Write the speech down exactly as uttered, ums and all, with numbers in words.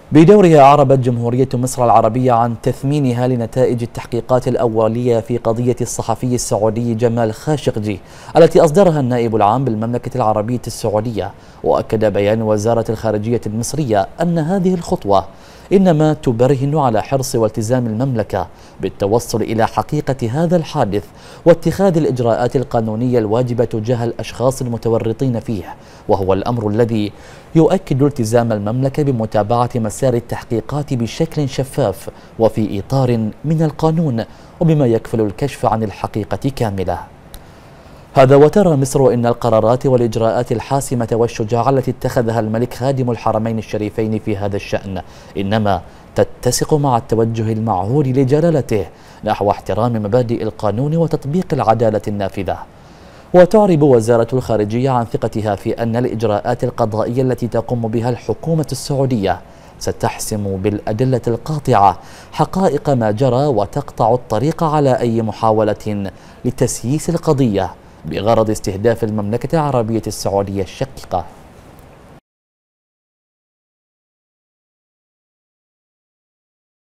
بدورها أعربت جمهورية مصر العربية عن تثمينها لنتائج التحقيقات الأولية في قضية الصحفي السعودي جمال خاشقجي التي أصدرها النائب العام بالمملكة العربية السعودية. وأكد بيان وزارة الخارجية المصرية أن هذه الخطوة إنما تبرهن على حرص والتزام المملكة بالتوصل إلى حقيقة هذا الحادث واتخاذ الإجراءات القانونية الواجبة تجاه الأشخاص المتورطين فيه، وهو الأمر الذي يؤكد التزام المملكة بمتابعة مسار التحقيقات بشكل شفاف وفي إطار من القانون وبما يكفل الكشف عن الحقيقة كاملة. هذا وترى مصر إن القرارات والإجراءات الحاسمة والشجاعة التي اتخذها الملك خادم الحرمين الشريفين في هذا الشأن إنما تتسق مع التوجه المعهود لجلالته نحو احترام مبادئ القانون وتطبيق العدالة النافذة. وتعرب وزارة الخارجية عن ثقتها في أن الإجراءات القضائية التي تقوم بها الحكومة السعودية ستحسم بالأدلة القاطعة حقائق ما جرى وتقطع الطريق على أي محاولة لتسييس القضية بغرض استهداف المملكة العربية السعودية الشقيقة.